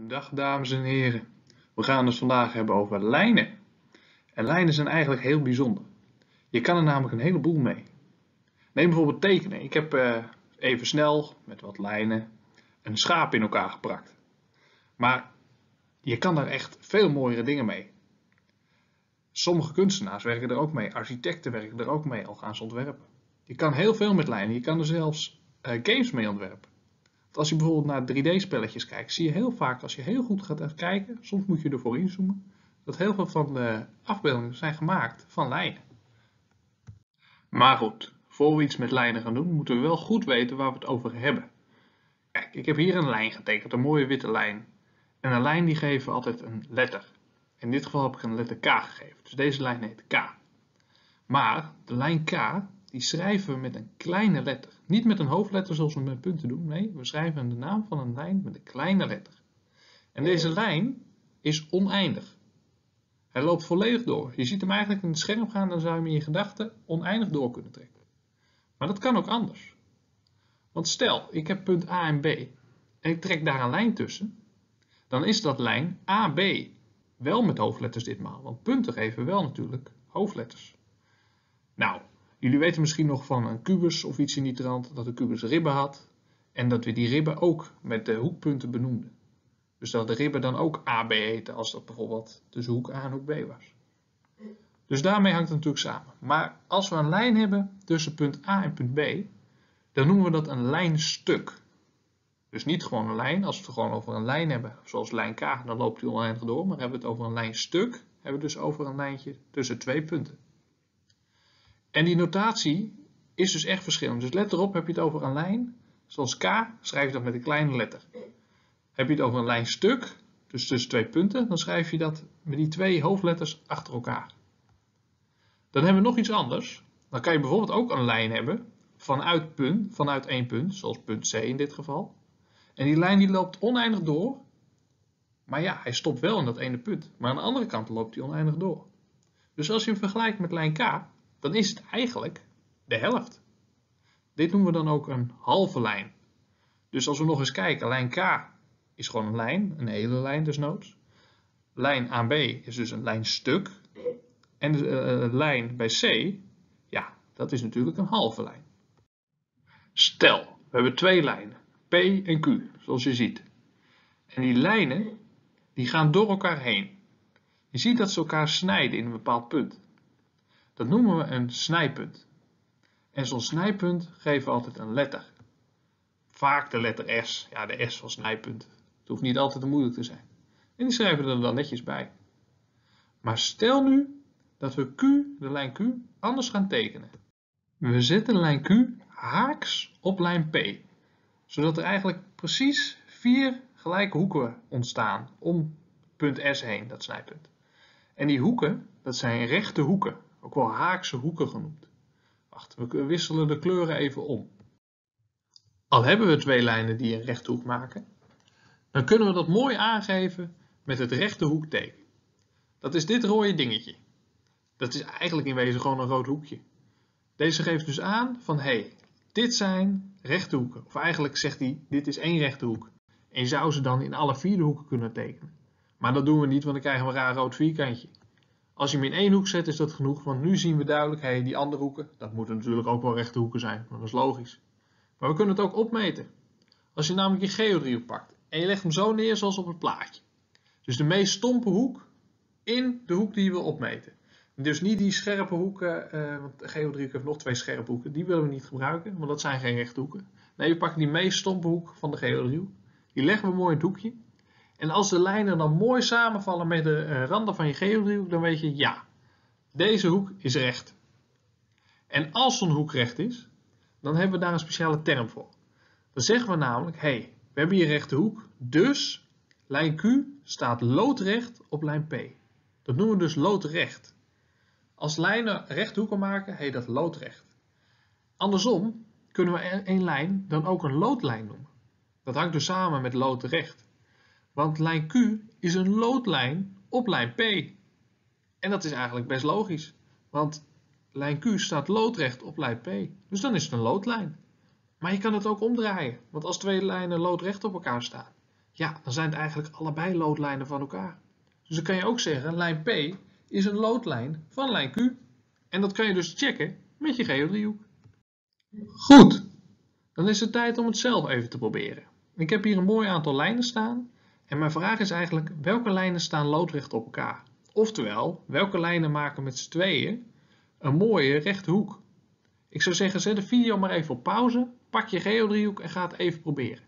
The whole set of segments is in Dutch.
Dag dames en heren. We gaan het vandaag hebben over lijnen. En lijnen zijn eigenlijk heel bijzonder. Je kan er namelijk een heleboel mee. Neem bijvoorbeeld tekenen. Ik heb even snel met wat lijnen een schaap in elkaar geplakt. Maar je kan daar echt veel mooiere dingen mee. Sommige kunstenaars werken er ook mee. Architecten werken er ook mee, al gaan ze ontwerpen. Je kan heel veel met lijnen. Je kan er zelfs games mee ontwerpen. Als je bijvoorbeeld naar 3D-spelletjes kijkt, zie je heel vaak, als je heel goed gaat kijken, soms moet je ervoor inzoomen, dat heel veel van de afbeeldingen zijn gemaakt van lijnen. Maar goed, voor we iets met lijnen gaan doen, moeten we wel goed weten waar we het over hebben. Kijk, ik heb hier een lijn getekend, een mooie witte lijn. En een lijn die geven we altijd een letter. In dit geval heb ik een letter K gegeven, dus deze lijn heet K. Maar de lijn K, die schrijven we met een kleine letter. Niet met een hoofdletter zoals we met punten doen. Nee, we schrijven de naam van een lijn met een kleine letter. En deze lijn is oneindig. Hij loopt volledig door. Je ziet hem eigenlijk in het scherm gaan, dan zou je hem in je gedachten oneindig door kunnen trekken. Maar dat kan ook anders. Want stel, ik heb punt A en B en ik trek daar een lijn tussen. Dan is dat lijn AB. Wel met hoofdletters ditmaal, want punten geven wel natuurlijk hoofdletters. Nou, jullie weten misschien nog van een kubus of iets in die trant, dat de kubus ribben had. En dat we die ribben ook met de hoekpunten benoemden. Dus dat de ribben dan ook AB heten, als dat bijvoorbeeld tussen hoek A en hoek B was. Dus daarmee hangt het natuurlijk samen. Maar als we een lijn hebben tussen punt A en punt B, dan noemen we dat een lijnstuk. Dus niet gewoon een lijn, als we het gewoon over een lijn hebben, zoals lijn K, dan loopt die oneindig door. Maar hebben we het over een lijnstuk, hebben we dus over een lijntje tussen twee punten. En die notatie is dus echt verschillend. Dus let erop, heb je het over een lijn, zoals K, schrijf je dat met een kleine letter. Heb je het over een lijnstuk, dus tussen twee punten, dan schrijf je dat met die twee hoofdletters achter elkaar. Dan hebben we nog iets anders. Dan kan je bijvoorbeeld ook een lijn hebben vanuit één punt, zoals punt C in dit geval. En die lijn die loopt oneindig door, maar ja, hij stopt wel in dat ene punt. Maar aan de andere kant loopt hij oneindig door. Dus als je hem vergelijkt met lijn K, dan is het eigenlijk de helft. Dit noemen we dan ook een halve lijn. Dus als we nog eens kijken, lijn K is gewoon een lijn, een hele lijn desnoods. Lijn AB is dus een lijnstuk. En de lijn bij C, ja, dat is natuurlijk een halve lijn. Stel, we hebben twee lijnen, P en Q, zoals je ziet. En die lijnen, die gaan door elkaar heen. Je ziet dat ze elkaar snijden in een bepaald punt. Dat noemen we een snijpunt. En zo'n snijpunt geven we altijd een letter. Vaak de letter S, ja de S van snijpunt. Het hoeft niet altijd te moeilijk te zijn. En die schrijven we er dan netjes bij. Maar stel nu dat we Q, de lijn Q, anders gaan tekenen. We zetten lijn Q haaks op lijn P. Zodat er eigenlijk precies 4 gelijke hoeken ontstaan om punt S heen, dat snijpunt. En die hoeken, dat zijn rechte hoeken, ook wel haakse hoeken genoemd. Wacht, we wisselen de kleuren even om. Al hebben we twee lijnen die een rechte hoek maken, dan kunnen we dat mooi aangeven met het rechte hoekteken. Dat is dit rode dingetje. Dat is eigenlijk in wezen gewoon een rood hoekje. Deze geeft dus aan van dit zijn rechte hoeken. Of eigenlijk zegt hij, dit is één rechte hoek. En je zou ze dan in alle 4 de hoeken kunnen tekenen. Maar dat doen we niet, want dan krijgen we een raar rood vierkantje. Als je hem in één hoek zet is dat genoeg, want nu zien we duidelijk, die andere hoeken, dat moeten natuurlijk ook wel rechte hoeken zijn, want dat is logisch. Maar we kunnen het ook opmeten. Als je namelijk je geodriehoek pakt en je legt hem zo neer zoals op het plaatje. Dus de meest stompe hoek in de hoek die je wil opmeten. Dus niet die scherpe hoeken, want de geodriehoek heeft nog 2 scherpe hoeken, die willen we niet gebruiken, want dat zijn geen rechte hoeken. Nee, we pakken die meest stompe hoek van de geodriehoek, die leggen we mooi in het hoekje. En als de lijnen dan mooi samenvallen met de randen van je geodriehoek, dan weet je, ja, deze hoek is recht. En als zo'n hoek recht is, dan hebben we daar een speciale term voor. Dan zeggen we namelijk, we hebben hier rechte hoek, dus lijn Q staat loodrecht op lijn P. Dat noemen we dus loodrecht. Als lijnen rechte hoeken maken, dat loodrecht. Andersom kunnen we een lijn dan ook een loodlijn noemen. Dat hangt dus samen met loodrecht. Want lijn Q is een loodlijn op lijn P. En dat is eigenlijk best logisch. Want lijn Q staat loodrecht op lijn P. Dus dan is het een loodlijn. Maar je kan het ook omdraaien. Want als twee lijnen loodrecht op elkaar staan, ja, dan zijn het eigenlijk allebei loodlijnen van elkaar. Dus dan kan je ook zeggen, lijn P is een loodlijn van lijn Q. En dat kan je dus checken met je geodriehoek. Goed, dan is het tijd om het zelf even te proberen. Ik heb hier een mooi aantal lijnen staan. En mijn vraag is eigenlijk, welke lijnen staan loodrecht op elkaar? Oftewel, welke lijnen maken met z'n tweeën een mooie rechte hoek? Ik zou zeggen, zet de video maar even op pauze, pak je geodriehoek en ga het even proberen.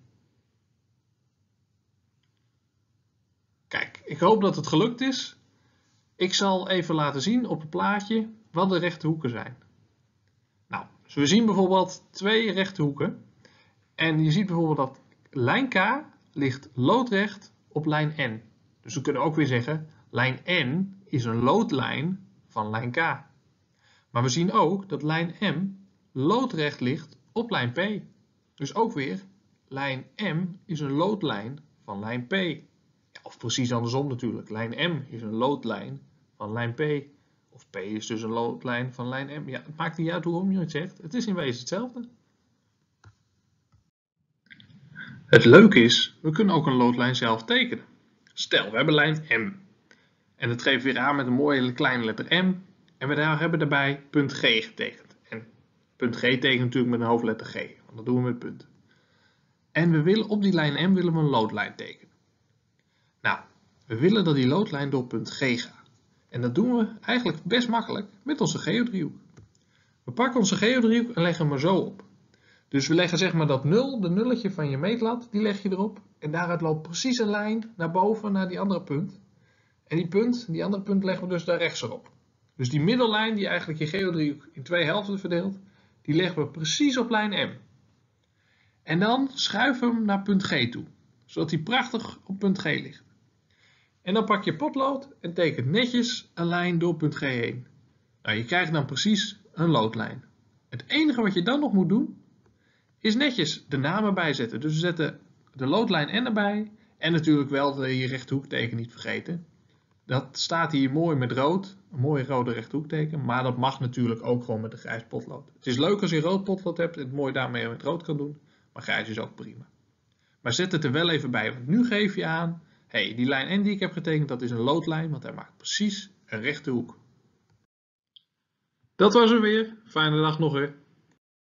Kijk, ik hoop dat het gelukt is. Ik zal even laten zien op het plaatje wat de rechte hoeken zijn. Nou, dus we zien bijvoorbeeld twee rechte hoeken. En je ziet bijvoorbeeld dat lijn K ligt loodrecht op lijn N. Dus we kunnen ook weer zeggen, lijn N is een loodlijn van lijn K. Maar we zien ook dat lijn M loodrecht ligt op lijn P. Dus ook weer, lijn M is een loodlijn van lijn P. Ja, of precies andersom natuurlijk. Lijn M is een loodlijn van lijn P. Of P is dus een loodlijn van lijn M. Ja, het maakt niet uit hoe je het zegt. Het is in wezen hetzelfde. Het leuke is, we kunnen ook een loodlijn zelf tekenen. Stel, we hebben lijn M. En dat geven we weer aan met een mooie kleine letter M. En we hebben daarbij punt G getekend. En punt G tekent natuurlijk met een hoofdletter G. Want dat doen we met punten. En we willen op die lijn M willen we een loodlijn tekenen. Nou, we willen dat die loodlijn door punt G gaat. En dat doen we eigenlijk best makkelijk met onze geodriehoek. We pakken onze geodriehoek en leggen hem er zo op. Dus we leggen zeg maar dat 0, de nulletje van je meetlat, die leg je erop. En daaruit loopt precies een lijn naar boven, naar die andere punt. En die andere punt leggen we dus daar rechts erop. Dus die middellijn die eigenlijk je geodriehoek in twee helften verdeelt, die leggen we precies op lijn M. En dan schuiven we hem naar punt G toe, zodat hij prachtig op punt G ligt. En dan pak je potlood en tekent netjes een lijn door punt G heen. Nou, je krijgt dan precies een loodlijn. Het enige wat je dan nog moet doen, is netjes de naam erbij zetten. Dus we zetten de loodlijn N erbij en natuurlijk wel je rechthoekteken niet vergeten. Dat staat hier mooi met rood, een mooie rode rechthoekteken, maar dat mag natuurlijk ook gewoon met een grijs potlood. Het is leuk als je rood potlood hebt en het mooi daarmee met rood kan doen, maar grijs is ook prima. Maar zet het er wel even bij, want nu geef je aan, hey, die lijn N die ik heb getekend, dat is een loodlijn, want hij maakt precies een rechte hoek. Dat was er weer. Fijne dag nog hè.